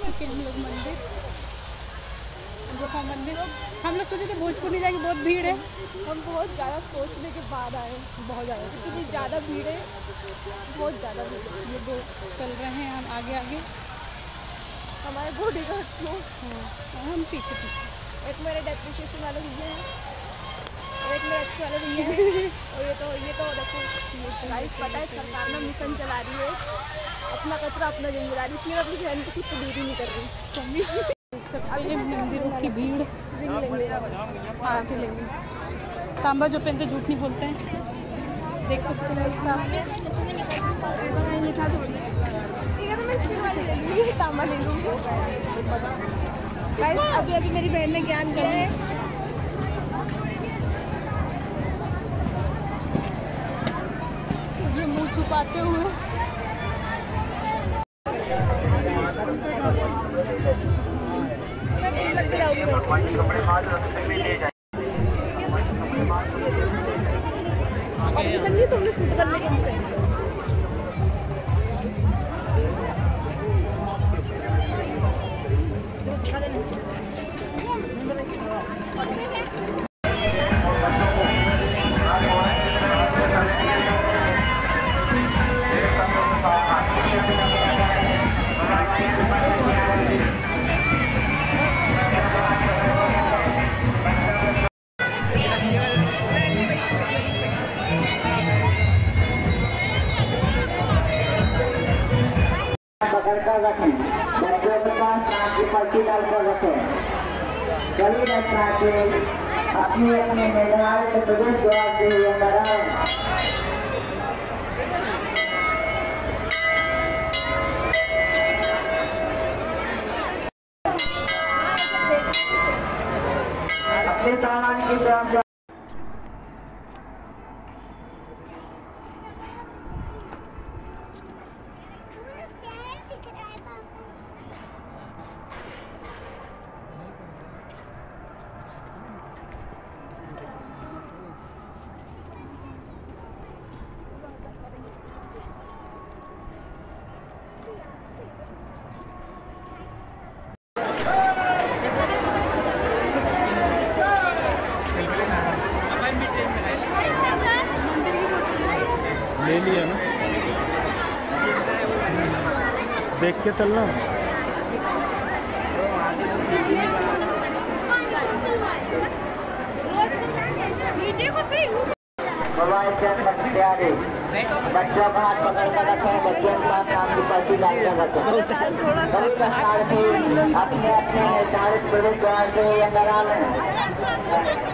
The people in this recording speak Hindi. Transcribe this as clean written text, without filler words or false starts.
चुके हम लोग मंदिर, गुफा मंदिर। हम लोग सोचे थे भोजपुर नहीं जाएंगे, बहुत भीड़ है। हम बहुत ज़्यादा सोचने के बाद आए, बहुत ज़्यादा इतनी ज़्यादा भीड़ है, बहुत ज़्यादा भीड़ है। ये दो चल रहे हैं हम आगे आगे, हमारे बॉडीगार्ड्स लोग, और हम पीछे पीछे। एक मेरे डेप्रिसिएशन वाले भैया हैं और एक मेरे अच्छे वाले भैया हैं। और ये तो देखो गाइस, पता है सरकार ना मिशन चला रही है, अपना कचरा अपना जिम्मेदारी, इसलिए अपनी बहन को कुछ दूरी नहीं कर रही। देख सकते हैं मंदिरों की भीड़। आगे लेंगे तांबा जो पहनते झूठ नहीं बोलते हैं, देख सकते हैं तांबा ले लूँगी। अभी मेरी बहन ने ज्ञान दिया है। ये मुंह छुपाते हुए तुमने शूट करने के लिए पकड़कर रखें, बच्चों के पास सांप की पर्ची डालकर रखें। सभी बच्चा के अपनी अपनी निर्धारित के प्रवेश द्वार से हुए अंदर आए। अपने सामान की तरफ ले लिया ना, देख के चलना। मोबाइल चेक प्यारे बच्चों का हाथ पकड़कर रखें, बच्चों के पास नाम की पर्ची डालकर रखें। सभी प्रकार के अपने अपने निर्धारित प्रवेश द्वार से अंदर आ रहे हैं।